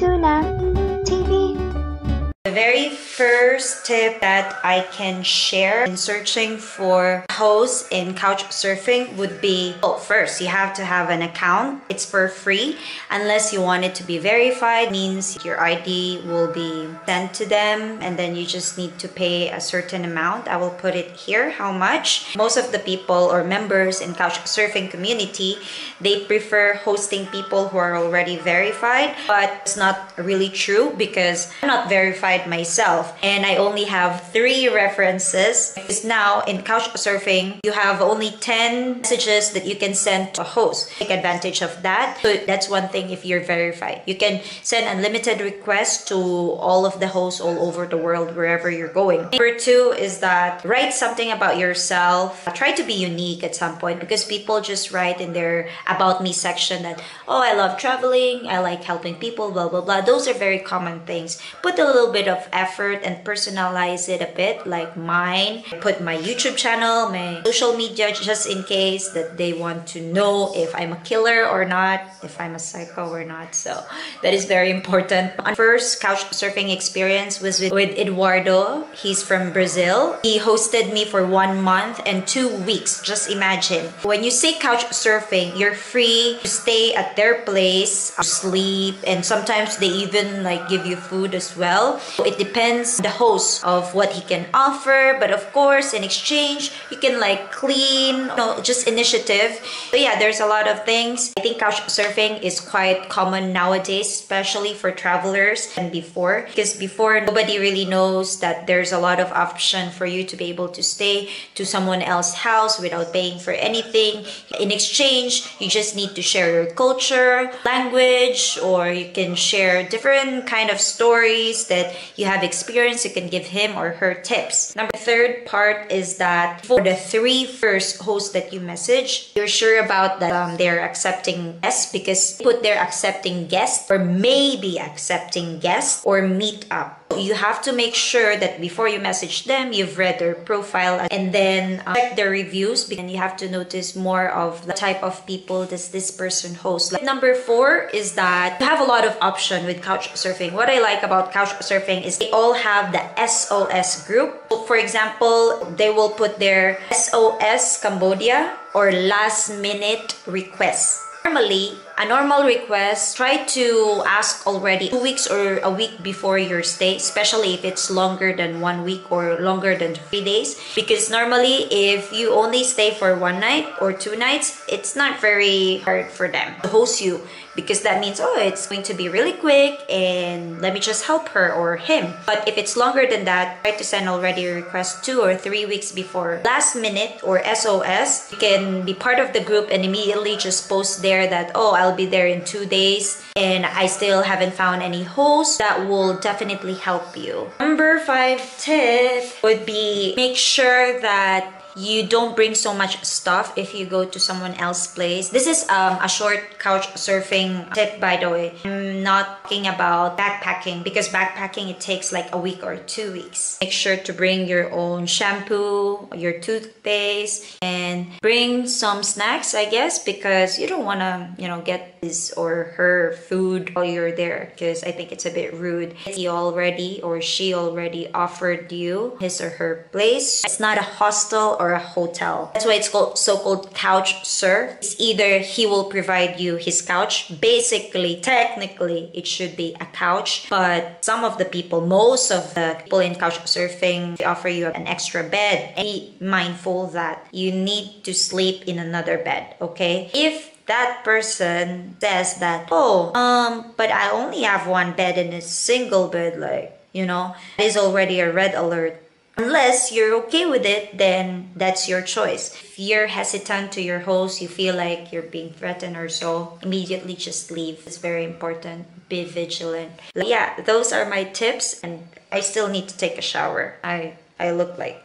Tuna TV. The very first tip that I can share in searching for hosts in Couchsurfing would be, well, first you have to have an account. It's for free unless you want it to be verified. It means your ID will be sent to them and then you just need to pay a certain amount. I will put it here how much. Most of the people or members in Couchsurfing community, they prefer hosting people who are already verified, but it's not really true because I'm not verified myself and I only have 3 references. Because now in Couchsurfing you have only 10 messages that you can send to a host. Take advantage of that. So that's one thing. If you're verified, you can send unlimited requests to all of the hosts all over the world wherever you're going. Number 2 is that write something about yourself. Try to be unique at some point, because people just write in their about me section that, oh, I love traveling, I like helping people, blah blah blah. Those are very common things. Put a little bit of effort and personalize it a bit, like mine. I put my YouTube channel, my social media, just in case that they want to know if I'm a killer or not, if I'm a psycho or not. So that is very important. My first Couchsurfing experience was with Eduardo. He's from Brazil. He hosted me for 1 month and 2 weeks. Just imagine. When you say Couchsurfing, you're free to stay at their place, sleep, and sometimes they even like give you food as well. It depends on the host of what he can offer, but of course in exchange you can like clean, just initiative. So yeah, there's a lot of things. I think Couchsurfing is quite common nowadays, especially for travelers and before, because before nobody really knows that there's a lot of option for you to be able to stay to someone else's house without paying for anything. In exchange, you just need to share your culture, language, or you can share different kind of stories that you have experienced. You can give him or her tips. Number 3rd part is that for the 3 first hosts that you message, you're sure about that they're accepting guests, because put they're accepting guests or maybe accepting guests or meet up. You have to make sure that before you message them, you've read their profile and then check their reviews, and you have to notice more of the type of people does this person host. Like, number 4 is that you have a lot of option with Couchsurfing. What I like about Couchsurfing is they all have the SOS group. So for example, they will put their SOS Cambodia or last minute requests. Normally, a normal request, try to ask already 2 weeks or a week before your stay, especially if it's longer than 1 week or longer than 3 days. Because normally, if you only stay for 1 night or 2 nights, it's not very hard for them to host you, because that means, oh, it's going to be really quick and let me just help her or him. But if it's longer than that, try to send already a request 2 or 3 weeks before. Last minute or SOS, you can be part of the group and immediately just post there that, oh, I'll be there in 2 days and I still haven't found any host. That will definitely help you. Number 5 tip would be make sure that you don't bring so much stuff if you go to someone else's place. This is a short Couchsurfing tip, by the way. I'm not talking about backpacking, because backpacking, it takes like a week or 2 weeks. Make sure to bring your own shampoo, your toothpaste, and bring some snacks, I guess, because you don't want to, get his or her food while you're there, because I think it's a bit rude. He already or she already offered you his or her place. It's not a hostel or a hotel. That's why it's called so-called Couchsurf. It's either he will provide you his couch. Basically, technically, it should be a couch, but some of the people, most of the people in Couchsurfing, they offer you an extra bed. And be mindful that you need to sleep in another bed, okay? If that person says that, oh, but I only have 1 bed and it's single bed, it is already a red alert. Unless you're okay with it, then that's your choice. If you're hesitant to your host, you feel like you're being threatened or so, immediately just leave. It's very important. Be vigilant. Yeah, those are my tips, and I still need to take a shower. I look like